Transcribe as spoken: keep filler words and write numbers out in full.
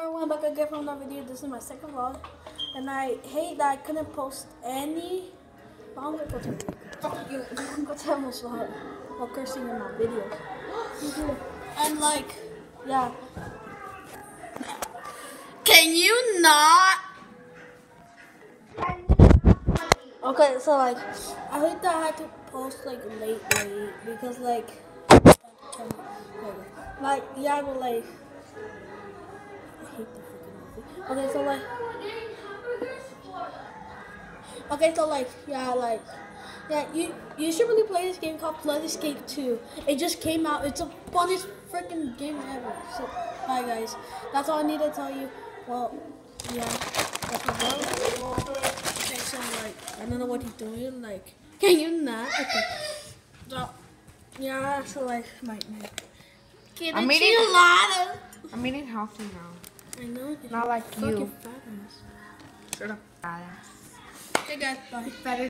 everyone, back again from another video. This is my second vlog, and I hate that I couldn't post any. But I'm gonna go to fuck you. I'm gonna go tell almost while, while cursing in my videos. And like, yeah. Can you not? Okay, so like, I hate that I had to post like late, late because like, like yeah, but like. I hate the freaking movie. Okay, so like, okay, so like, yeah, like, yeah, you you should really play this game called Flood Escape two. It just came out. It's the funnest freaking game ever. So, bye guys. That's all I need to tell you. Well, yeah. That's a go. Okay, so like, I don't know what he's doing. Like, can you not? Okay. So, yeah, so like, my man. I'm eating a lot of. I'm eating healthy now. I know. Not like you. Fat ass. Shut up, badass. Okay, guys, bye. Better